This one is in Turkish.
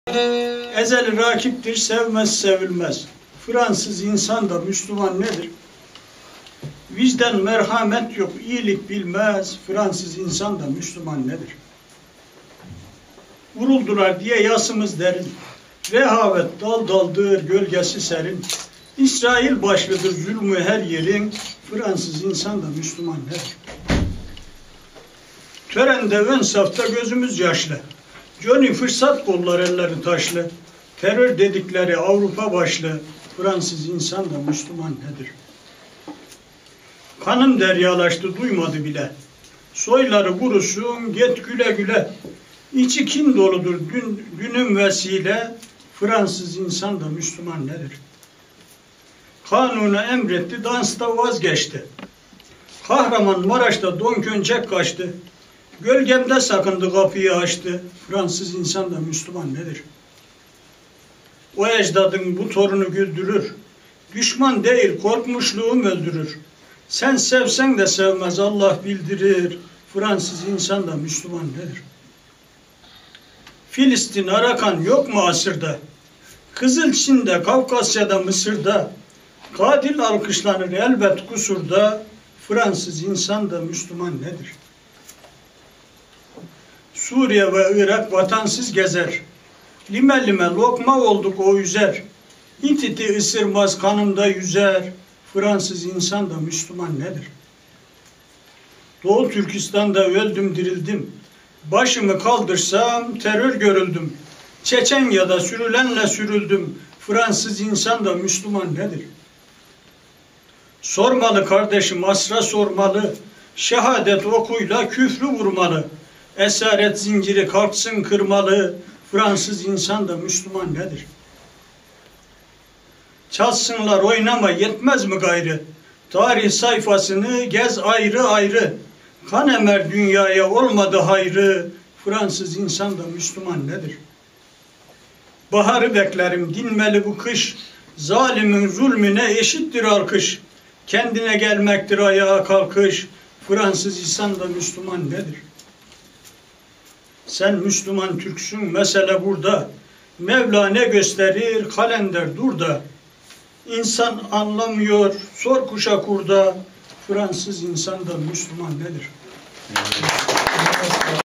Ezeli rakiptir, sevmez sevilmez. Fransız insan da Müslüman nedir? Vicdan, merhamet yok, iyilik bilmez. Fransız insan da Müslüman nedir? Vuruldular diye yasımız derin. Rehavet dal daldır, gölgesi serin. İsrail başlıdır zulmü her yerin. Fransız insan da Müslüman nedir? Törende ön safta gözümüz yaşlı. Johnny fırsat kollar elleri taşlı. Terör dedikleri Avrupa başlı. Fransız insan da Müslüman nedir? Kanım deryalaştı duymadı bile. Soyları kurusun get güle güle. İçi kin doludur dünüm vesile. Fransız insan da Müslüman nedir? Kanunu emretti, dansta vazgeçti. Kahraman Maraş'ta don köncek kaçtı. Gölgemde sakındı, kapıyı açtı. Fransız insan da Müslüman nedir? O ecdadın bu torunu güldürür. Düşman değil, korkmuşluğum öldürür. Sen sevsen de sevmez, Allah bildirir. Fransız insan da Müslüman nedir? Filistin, Arakan yok mu asırda? Kızıl Çin'de, Kafkasya'da, Mısır'da. Katil alkışlanır elbet kusurda. Fransız insan da Müslüman nedir? Suriye ve Irak vatansız gezer. Lime lime lokma olduk o yüzer. Hititi ısırmaz kanımda yüzer. Fransız insan da Müslüman nedir? Doğu Türkistan'da öldüm dirildim. Başımı kaldırsam terör görüldüm. Çeçenya'da sürülenle sürüldüm. Fransız insan da Müslüman nedir? Sormalı kardeşim, asra sormalı. Şehadet okuyla küfrü vurmalı. Esaret zinciri kalksın kırmalı. Fransız insan da Müslüman nedir? Çalsınlar oynama yetmez mi gayrı? Tarih sayfasını gez ayrı ayrı. Kan emer dünyaya olmadı hayrı. Fransız insan da Müslüman nedir? Baharı beklerim dinmeli bu kış. Zalimin zulmüne eşittir alkış. Kendine gelmektir ayağa kalkış. Fransız insan da Müslüman nedir? Sen Müslüman Türksün, mesele burada. Mevla ne gösterir, kalender dur da. İnsan anlamıyor, sor kuşa kurda. Fransız insan da Müslüman nedir?